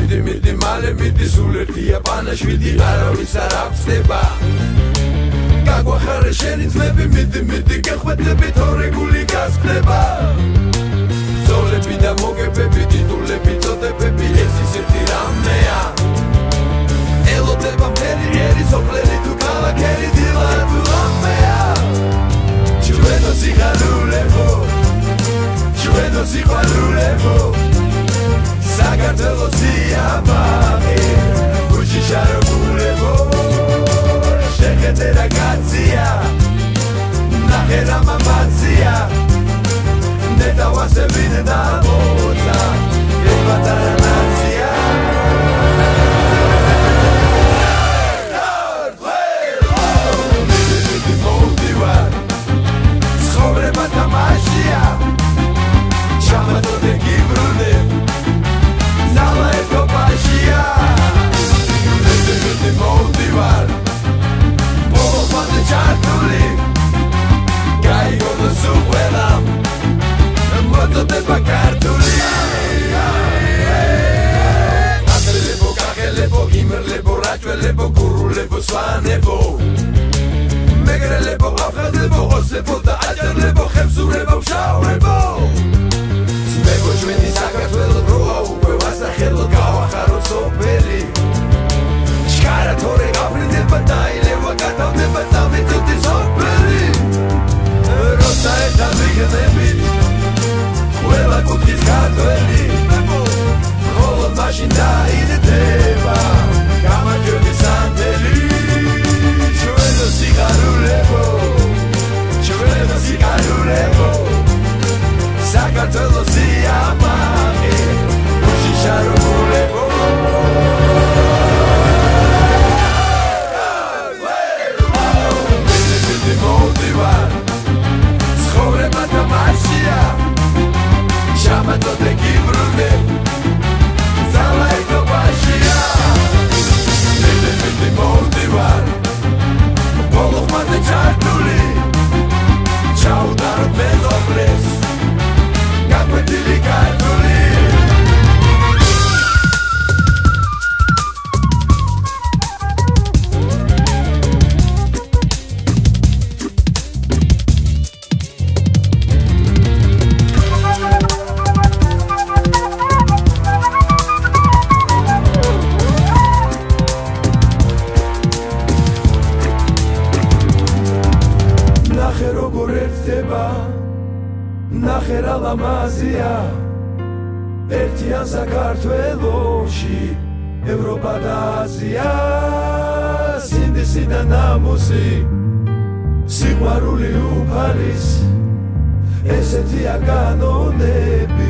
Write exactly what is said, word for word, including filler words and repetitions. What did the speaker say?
მიდი მიდი მალე მიდი სულ ერთია პანაშვიდი არავის არ აღწდება გაგვახარე შენი ძმები მიდი მიდი გეხვედები თორე გული გასხდება ზოლები და მოგებები ტიტულები წოდებები ეს ისეთი რამეა ელოდება მთელი ღერი სოფლელი თუ ქალაქელი დილა თუ რამეა ჩვენო სიხარულებო ჩვენო სიყვარულებო საქართველოს სიამაყე გუჩი შარობულებო შეხედე რაგაცია ნახე რა მამაცია ნეტავასები და მოწა ეს პატარა ნაცია მიდი მოვდივარ ცხოვრება თამაშია ჩამაწოდე გიბრუნებ ზალა ეთოპაშია მიდი მიდი მოვდივარ ბოლომდე ჩართული გაიგონო სუყველამ მოწოდება ქართული აკლებო კახელებო იმერლებო რაჭველებო გურულებო სვანებო მეგრელებო აფხაზლებო ოსებო და აჭარლებო ხევსურებო შავრებო ძმებო ჩვენი საქართველო როა უკვე ვასახელო გავახარო სოფელი ჩქარა თორე გაფრინდება და ილევა გათავდება დამეწოდი სოფელი როცა ერთად ვიქნები ყველა კუთხის ქართველი ხოლო მაშინ დაიდდება გამარჯვების ანდელი ჩვენო სიხარულებო ჩვენო სიხარულებო საქართველოს სიამაყე გუჩი შარობულებო მიდი მიდი მოვდივარ ცხოვრება თამაშია ჩამაწოდე გიბრუნებ ზალა ეთოპაშია მიდი მიდი მოვდივარ ბოლო ხმაზე ჩართული ჩაუდაროთ მეზობლებს გაკვეთილი ქართული ნახე რა ლამაზია ერთიან საქართველოში ევროპა და აზია სინდისი და ნამუსი სიყვარული უფალის ესეთია კანონები